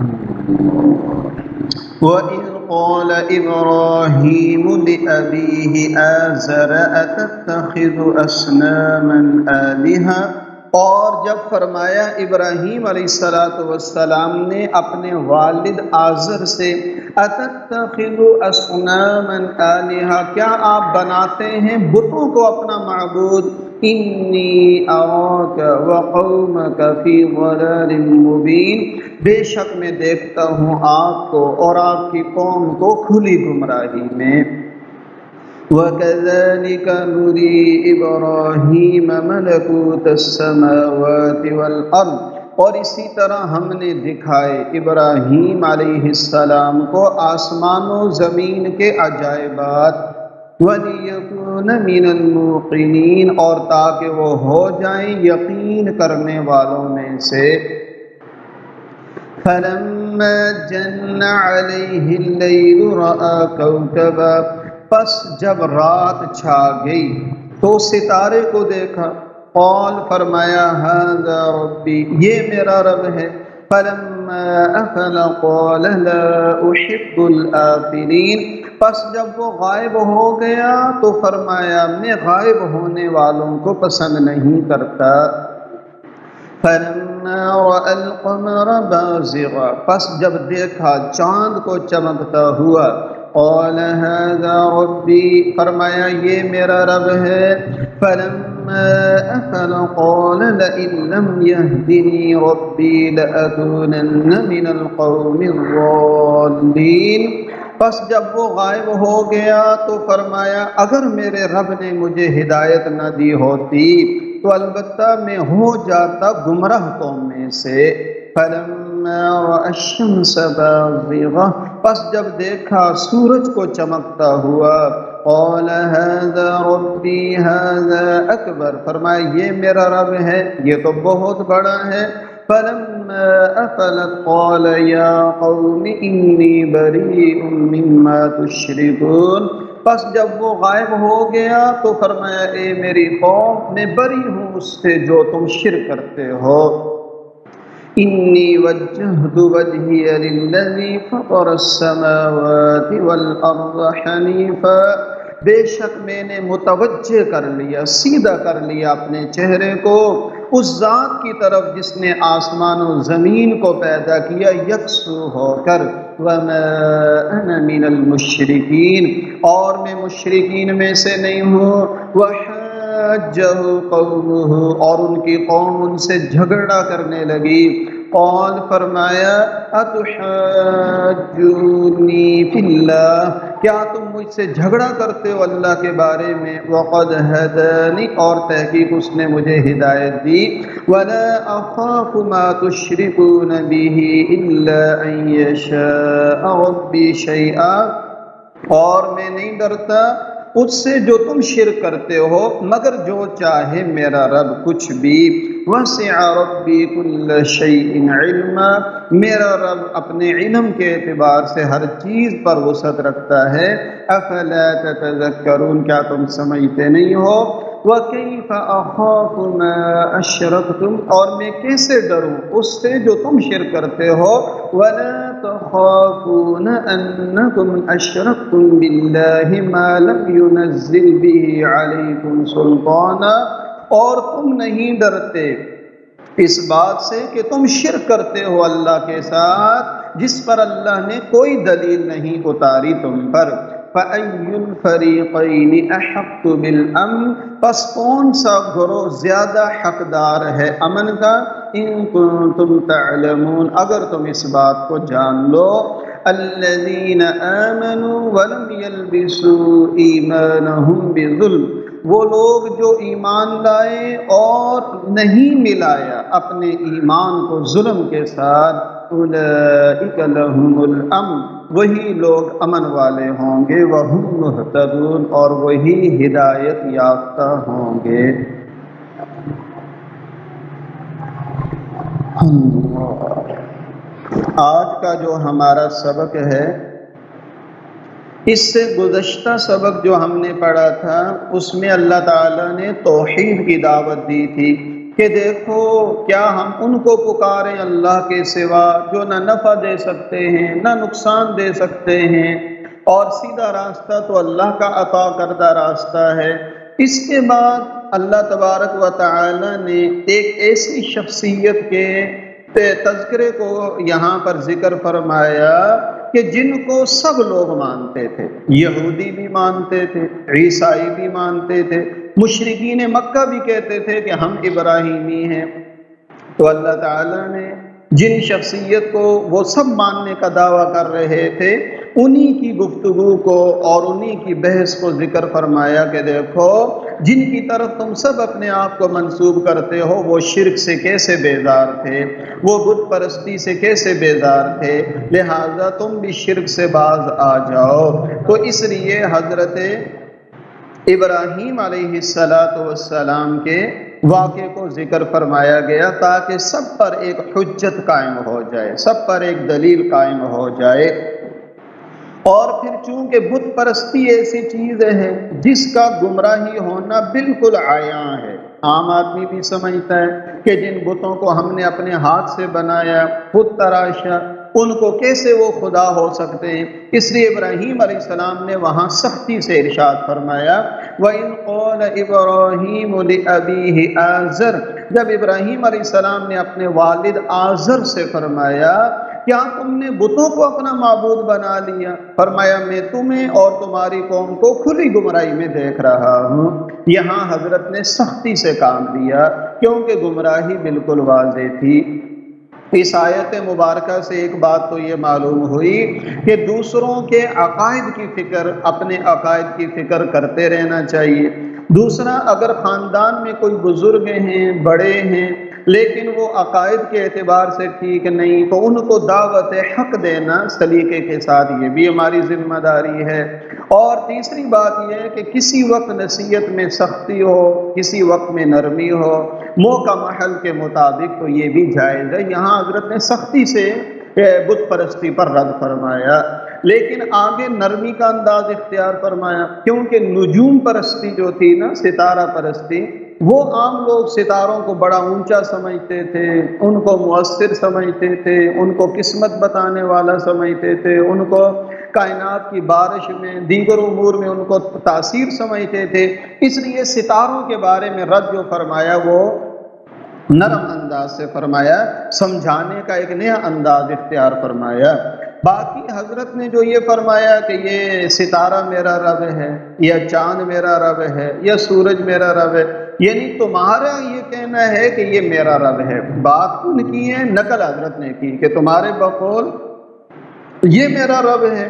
وَإِذْ قَالَ إِبْرَاهِيمُ لِأَبِيهِ آزَرَ أَتَتَّخِذُ أَصْنَامًا آلِهَةً، اور جب فرمایا ابراہیم علیہ السلام نے اپنے والد آزر سے، اتتخذ اصناما آلہہ، کیا آپ بناتے ہیں بتوں کو اپنا معبود، انی اراک وقومک فی ضلال مبین، بے شک میں دیکھتا ہوں آپ کو اور آپ کی قوم کو کھلی گمراہی میں۔ وَكَذَلِكَ نُرِي إِبْرَاهِيمَ مَلَكُوتَ السَّمَاوَاتِ وَالْأَرْضِ، اور اسی طرح ہم نے دکھائے ابراہیم علیہ السلام کو آسمان و زمین کے عجائبات، وَلِيَكُونَ مِنَ الْمُوقِنِينَ، اور تاکہ وہ ہو جائیں یقین کرنے والوں میں سے۔ فَلَمَّا جَنَّ عَلَيْهِ اللَّيْلُ رَأَىٰ كَوْكَبًا، پس جب رات چھا گئی تو ستارے کو دیکھا، قال فرمایا ھذا ربی، یہ میرا رب ہے، فلما افل قال لا احب الآفلین، پس جب وہ غائب ہو گیا تو فرمایا میں غائب ہونے والوں کو پسند نہیں کرتا۔ فلما رأى القمر بازغا، پس جب دیکھا چاند کو چمکتا ہوا، قال هذا ربی، فرمایا یہ میرا رب ہے، فلما افل قال لئن لم يهدني ربی لأكونن من القوم الضالین، پس جب وہ غائب ہو گیا تو فرمایا اگر میرے رب نے مجھے ہدایت نہ دی ہوتی تو البتہ میں ہو جاتا گمراہ قوم میں سے۔ فلما رأى الشمس بازغة، پس جب دیکھا سورج کو چمکتا ہوا، قال هذا ربی هذا اکبر، فرمایا یہ میرا رب ہے، یہ تو بہت بڑا ہے۔ فلما افلت قال یا قوم انی بریء مما تشرکون، پس جب وہ غائب ہو گیا تو فرمایا اے میری قوم میں بری ہوں اس سے جو تم شرک کرتے ہو۔ انی وجہت وجہی للذی فطر السماوات والارض حنیفا، بے شک میں نے متوجہ کر لیا، سیدھا کر لیا اپنے چہرے کو اس ذات کی طرف جس نے آسمان و زمین کو پیدا کیا یکسو ہو کر، وما انا من المشرکین، اور میں مشرکین میں سے نہیں ہوں۔ وحاجہ قومہ، اور ان کی قوم ان سے جھگڑا کرنے لگی، قال فرمایا اتحاجونی فی اللہ، کیا تم مجھ سے جھگڑا کرتے ہو اللہ کے بارے میں، وقد ہدانی، اور تحقیق اس نے مجھے ہدایت دی، ولا اخاف ما تشرکون به الا ان یشاء ربی شیئا، اور میں نہیں ڈرتا اس سے جو تم شرک کرتے ہو مگر جو چاہے میرا رب کچھ بھی۔ وسع ربی کل شیء علما، میرا رب اپنے علم کے اعتبار سے ہر چیز پر وسعت رکھتا ہے۔ افلا تتذکرون، کیا تم سمجھتے نہیں ہو؟ وَكَيْفَ أَخَافُ مَا أَشْرَكْتُمْ، اور میں کیسے ڈروں اس سے جو تم شرک کرتے ہو۔ وَلَا تَخَافُونَ أَنَّكُمْ أَشْرَكْتُمْ بِاللَّهِ مَا لَمْ يُنَزِّلْ بِهِ عَلَيْكُمْ سُلْطَانًا، اور تم نہیں ڈرتے اس بات سے کہ تم شرک کرتے ہو اللہ کے ساتھ جس پر اللہ نے کوئی دلیل نہیں اتاری تم پر۔ فَأَيُّ الْفَرِيقَيْنِ أَحَقُّ بِالْأَمْنِ، پس کون سا گروہ زیادہ حقدار ہے امن کا، إِن كُنتُمْ تَعْلَمُونَ، اگر تم اس بات کو جان لو۔ الَّذِينَ آمَنُوا وَلَمْ يَلْبِسُوا إِيمَانَهُمْ بِظُلْمٍ، وہ لوگ جو ایمان لائے اور نہیں ملایا اپنے ایمان کو ظلم کے ساتھ، اولئک لہم الامن، وہی لوگ امن والے ہوں گے، وہم مہتدون، اور وہی ہدایت یافتہ ہوں گے۔ آج کا جو ہمارا سبق ہے اس سے گزشتہ سبق جو ہم نے پڑھا تھا اس میں اللہ تعالیٰ نے توحید کی دعوت دی تھی کہ دیکھو کیا ہم ان کو پکاریں اللہ کے سوا جو نہ نفع دے سکتے ہیں نہ نقصان دے سکتے ہیں، اور سیدھا راستہ تو اللہ کا عطا کردہ راستہ ہے۔ اس کے بعد اللہ تبارک و تعالی نے ایک ایسی شخصیت کے تذکرے کو یہاں پر ذکر فرمایا کہ جن کو سب لوگ مانتے تھے، یہودی بھی مانتے تھے، عیسائی بھی مانتے تھے، مشرکین مکہ بھی کہتے تھے کہ ہم ابراہیمی ہیں۔ تو اللہ تعالیٰ نے جن شخصیت کو وہ سب ماننے کا دعویٰ کر رہے تھے، انہی کی گفتگو کو اور انہی کی بحث کو ذکر فرمایا کہ دیکھو جن کی طرف تم سب اپنے آپ کو منسوب کرتے ہو وہ شرک سے کیسے بیزار تھے، وہ بت پرستی سے کیسے بیزار تھے، لہٰذا تم بھی شرک سے باز آ جاؤ۔ تو اس لیے حضرت ابراہیم علیہ السلام کے واقعے کو ذکر فرمایا گیا تاکہ سب پر ایک حجت قائم ہو جائے، سب پر ایک دلیل قائم ہو جائے۔ اور پھر چونکہ بت پرستی ایسی چیز ہے جس کا گمراہی ہونا بالکل عیاں ہے، عام آدمی بھی سمجھتا ہے کہ جن بتوں کو ہم نے اپنے ہاتھ سے بنایا، بت تراشا، ان کو کیسے وہ خدا ہو سکتے ہیں۔ اس لیے ابراہیم علیہ السلام نے وہاں سختی سے ارشاد فرمایا وَإِذْ قَالَ إِبْرَاهِيمُ لِأَبِيهِ آزَرَ، جب ابراہیم علیہ السلام نے اپنے والد آزر سے فرمایا کیا تم نے بتوں کو اپنا معبود بنا لیا؟ فرمایا میں تمہیں اور تمہاری قوم کو کھلی گمراہی میں دیکھ رہا ہوں۔ یہاں حضرت نے سختی سے کام لیا کیونکہ گمراہی بالکل واضح تھی۔ اس آیت مبارکہ سے ایک بات تو یہ معلوم ہوئی کہ دوسروں کے عقائد کی فکر، اپنے عقائد کی فکر کرتے رہنا چاہیے۔ دوسرا، اگر خاندان میں کوئی بزرگ ہیں، بڑے ہیں، لیکن وہ عقائد کے اعتبار سے ٹھیک نہیں تو ان کو دعوت حق دینا سلیقے کے ساتھ، یہ بھی ہماری ذمہ داری ہے۔ اور تیسری بات یہ ہے کہ کسی وقت نصیحت میں سختی ہو، کسی وقت میں نرمی ہو، موقع محل کے مطابق، تو یہ بھی جائز ہے۔ یہاں حضرت نے سختی سے بت پرستی پر رد فرمایا، لیکن آگے نرمی کا انداز اختیار فرمایا، کیونکہ نجوم پرستی جو تھی نا، ستارہ پرستی، وہ عام لوگ ستاروں کو بڑا اونچا سمجھتے تھے، ان کو مؤثر سمجھتے تھے، ان کو قسمت بتانے والا سمجھتے تھے، ان کو کائنات کی بارش میں، دیگر امور میں ان کو تاثیر سمجھتے تھے۔ اس لیے ستاروں کے بارے میں رد جو فرمایا وہ نرم انداز سے فرمایا، سمجھانے کا ایک نیا انداز اختیار فرمایا۔ باقی حضرت نے جو یہ فرمایا کہ یہ ستارہ میرا رب ہے، یا چاند میرا رب ہے، یا سورج میرا رب ہے، یعنی تمہارا یہ کہنا ہے کہ یہ میرا رب ہے، بات ان کی ہے، نقل حضرت نے کی کہ تمہارے بقول یہ میرا رب ہے،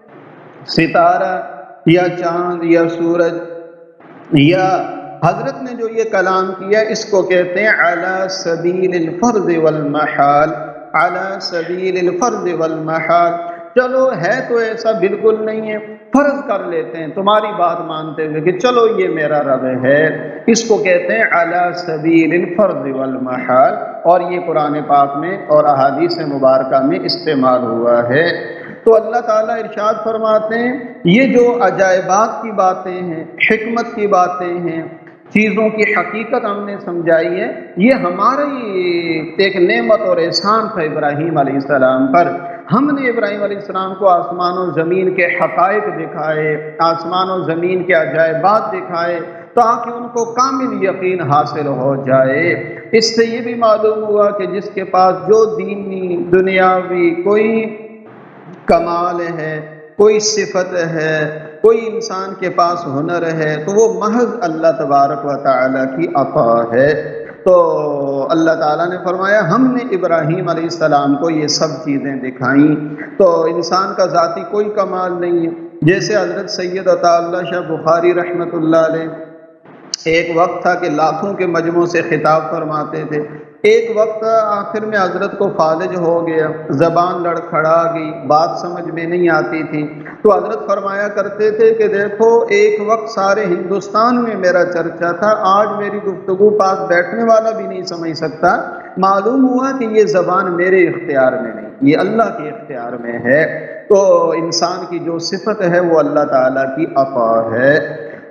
ستارہ یا چاند یا سورج، یا حضرت نے جو یہ کلام کیا اس کو کہتے ہیں علی سبیل الفرض والمحال، علی سبیل الفرض والمحال۔ چلو ہے تو ایسا بالکل نہیں ہے، فرض کر لیتے ہیں تمہاری بات مانتے ہوئے کہ چلو یہ میرا رب ہے، اس کو کہتے ہیں علی سبیل الفرض والمحال، اور یہ قرآن پاک میں اور احادیث مبارکہ میں استعمال ہوا ہے۔ تو اللہ تعالیٰ ارشاد فرماتے ہیں یہ جو عجائبات کی باتیں ہیں، حکمت کی باتیں ہیں، چیزوں کی حقیقت ہم نے سمجھائی ہے، یہ ہماری ایک نعمت اور احسان تھا ابراہیم علیہ السلام پر۔ ہم نے ابراہیم علیہ السلام کو آسمان و زمین کے حقائق دکھائے، آسمان و زمین کے عجائبات دکھائے تاکہ ان کو کامل یقین حاصل ہو جائے۔ اس سے یہ بھی معلوم ہوا کہ جس کے پاس جو دینی دنیاوی کوئی کمال ہے، کوئی صفت ہے، کوئی انسان کے پاس ہنر ہے تو وہ محض اللہ تبارک و تعالیٰ کی عطا ہے۔ تو اللہ تعالیٰ نے فرمایا ہم نے ابراہیم علیہ السلام کو یہ سب چیزیں دکھائیں۔ تو انسان کا ذاتی کوئی کمال نہیں ہے، جیسے حضرت سید عطا اللہ شاہ بخاری رحمۃ اللہ علیہ ایک وقت تھا کہ لاکھوں کے مجموع سے خطاب فرماتے تھے، ایک وقت آخر میں حضرت کو فالج ہو گیا، زبان لڑکھڑا گئی، بات سمجھ میں نہیں آتی تھی، تو حضرت فرمایا کرتے تھے کہ دیکھو ایک وقت سارے ہندوستان میں میرا چرچا تھا، آج میری گفتگو پاس بیٹھنے والا بھی نہیں سمجھ سکتا، معلوم ہوا کہ یہ زبان میرے اختیار میں نہیں، یہ اللہ کے اختیار میں ہے۔ تو انسان کی جو صفت ہے وہ اللہ تعالیٰ کی عطا ہے۔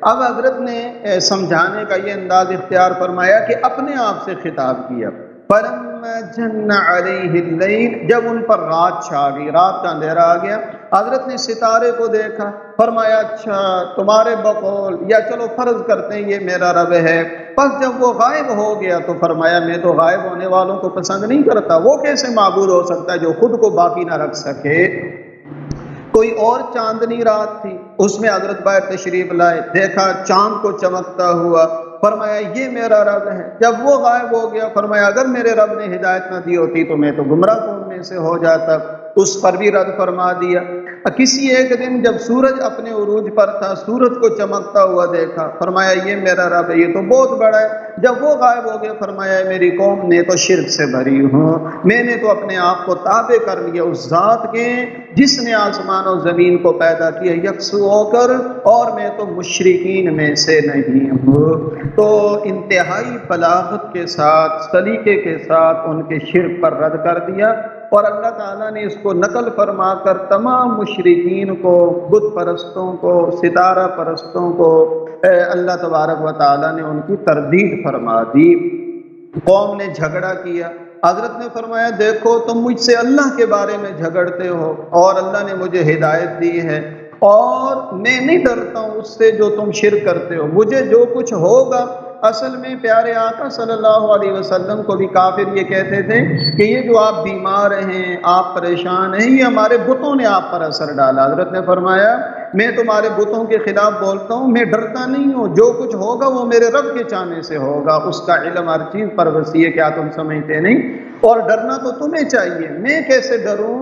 اب حضرت نے سمجھانے کا یہ انداز اختیار فرمایا کہ اپنے آپ سے خطاب کیا، فَلَمَّا جَنَّ عَلَيْهِ اللَّيْلُ، جب ان پر رات چھا گئی، رات کا اندھیرا آ گیا، حضرت نے ستارے کو دیکھا، فرمایا اچھا تمہارے بقول، یا چلو فرض کرتے ہیں یہ میرا رب ہے۔ پس جب وہ غائب ہو گیا تو فرمایا میں تو غائب ہونے والوں کو پسند نہیں کرتا، وہ کیسے معبود ہو سکتا ہے جو خود کو باقی نہ رکھ سکے۔ کوئی اور چاندنی رات تھی، اس میں حضرت باہر تشریف لائے، دیکھا چاند کو چمکتا ہوا، فرمایا یہ میرا رب ہے۔ جب وہ غائب ہو گیا فرمایا اگر میرے رب نے ہدایت نہ دی ہوتی تو میں تو گمراہ قوم میں سے ہو جاتا، اس پر بھی رد فرما دیا۔ کسی ایک دن جب سورج اپنے عروج پر تھا، سورج کو چمکتا ہوا دیکھا، فرمایا یہ میرا رب ہے، یہ تو بہت بڑا ہے۔ جب وہ غائب ہو گیا فرمایا میری قوم نے تو شرک سے بھری ہوں، میں نے تو اپنے آپ کو تابع کر لیا اس ذات کے جس نے آسمان و زمین کو پیدا کیا یکسو ہو کر، اور میں تو مشرکین میں سے نہیں ہوں۔ تو انتہائی بلاغت کے ساتھ، سلیقے کے ساتھ ان کے شرک پر رد کر دیا، اور اللہ تعالیٰ نے اس کو نقل فرما کر تمام مشرکین کو، بت پرستوں کو، ستارہ پرستوں کو اللہ تبارک و تعالیٰ نے ان کی تردید فرما دی۔ قوم نے جھگڑا کیا، حضرت نے فرمایا دیکھو تم مجھ سے اللہ کے بارے میں جھگڑتے ہو اور اللہ نے مجھے ہدایت دی ہے، اور میں نہیں ڈرتا ہوں اس سے جو تم شرک کرتے ہو، مجھے جو کچھ ہوگا۔ اصل میں پیارے آقا صلی اللہ علیہ وسلم کو بھی کافر یہ کہتے تھے کہ یہ جو آپ بیمار ہیں، آپ پریشان ہیں، یہ ہمارے بتوں نے آپ پر اثر ڈالا۔ حضرت نے فرمایا میں تمہارے بتوں کے خلاف بولتا ہوں، میں ڈرتا نہیں ہوں، جو کچھ ہوگا وہ میرے رب کے چاہنے سے ہوگا، اس کا علم ہر چیز پر وسیع ہے، کیا تم سمجھتے نہیں؟ اور ڈرنا تو تمہیں چاہیے، میں کیسے ڈروں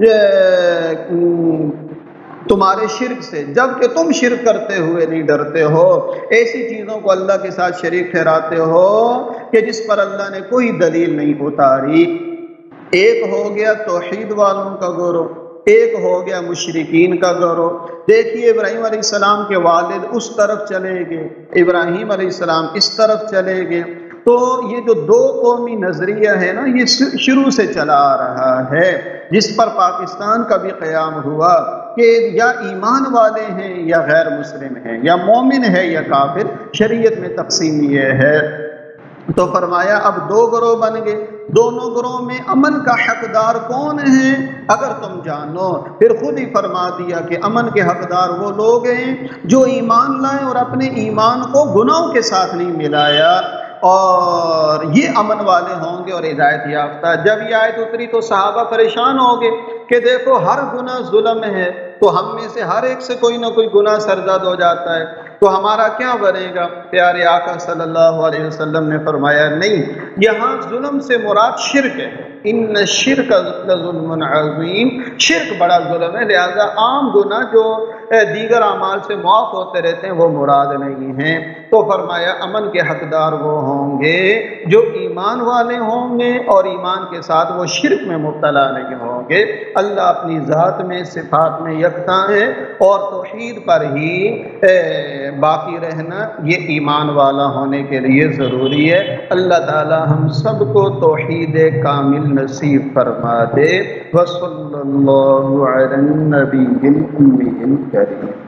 تمہارے شرک سے جبکہ تم شرک کرتے ہوئے نہیں ڈرتے ہو، ایسی چیزوں کو اللہ کے ساتھ شریک ٹھہراتے ہو کہ جس پر اللہ نے کوئی دلیل نہیں اتاری۔ ایک ہو گیا توحید والوں کا گروہ، ایک ہو گیا مشرکین کا گروہ۔ دیکھیے ابراہیم علیہ السلام کے والد اس طرف چلے گئے، ابراہیم علیہ السلام اس طرف چلے گئے، تو یہ جو دو قومی نظریہ ہے نا، یہ شروع سے چلا آ رہا ہے، جس پر پاکستان کا بھی قیام ہوا کہ یا ایمان والے ہیں یا غیر مسلم ہیں، یا مومن ہے یا کافر، شریعت میں تقسیم یہ ہے۔ تو فرمایا اب دو گروہ بن گئے، دونوں گروہ میں امن کا حقدار کون ہے اگر تم جانو؟ پھر خود ہی فرما دیا کہ امن کے حقدار وہ لوگ ہیں جو ایمان لائے اور اپنے ایمان کو گناہوں کے ساتھ نہیں ملایا، اور یہ امن والے ہوں گے اور ہدایت یافتہ۔ جب یہ آیت اتری تو صحابہ پریشان ہو گئے کہ دیکھو ہر گناہ ظلم ہے، تو ہم میں سے ہر ایک سے کوئی نہ کوئی گناہ سرزد ہو جاتا ہے، تو ہمارا کیا بنے گا؟ پیارے آقا صلی اللہ علیہ وسلم نے فرمایا نہیں، یہاں ظلم سے مراد شرک ہے، ان الشرک لظلم عظیم، شرک بڑا ظلم ہے، لہذا عام گناہ جو دیگر اعمال سے معاف ہوتے رہتے ہیں وہ مراد نہیں ہیں۔ تو فرمایا امن کے حقدار وہ ہوں گے جو ایمان والے ہوں گے اور ایمان کے ساتھ وہ شرک میں مبتلا نہیں ہوں گے۔ اللہ اپنی ذات میں، صفات میں یکتا ہے، اور توحید پر ہی باقی رہنا یہ ایمان والا ہونے کے لیے ضروری ہے۔ اللہ تعالی ہم سب کو توحید کامل نصیب فرما دے۔ وصلی اللہ علی النبی الامی الکریم۔